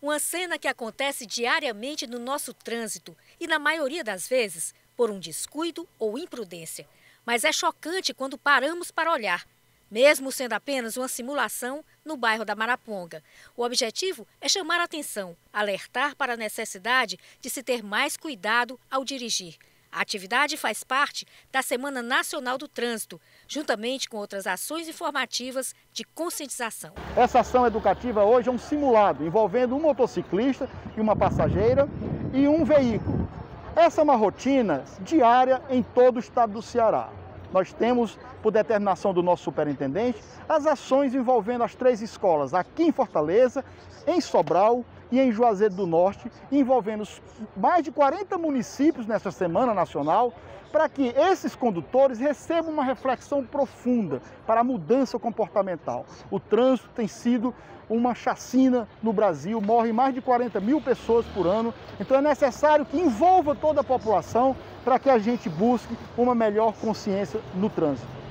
Uma cena que acontece diariamente no nosso trânsito e, na maioria das vezes, por um descuido ou imprudência. Mas é chocante quando paramos para olhar, mesmo sendo apenas uma simulação no bairro da Maraponga. O objetivo é chamar a atenção, alertar para a necessidade de se ter mais cuidado ao dirigir. A atividade faz parte da Semana Nacional do Trânsito, juntamente com outras ações informativas de conscientização. Essa ação educativa hoje é um simulado envolvendo um motociclista e uma passageira e um veículo. Essa é uma rotina diária em todo o estado do Ceará. Nós temos, por determinação do nosso superintendente, as ações envolvendo as 3 escolas, aqui em Fortaleza, em Sobral e em Juazeiro do Norte, envolvendo mais de 40 municípios nessa Semana Nacional, para que esses condutores recebam uma reflexão profunda para a mudança comportamental. O trânsito tem sido uma chacina no Brasil, morrem mais de 40 mil pessoas por ano, então é necessário que envolva toda a população para que a gente busque uma melhor consciência no trânsito.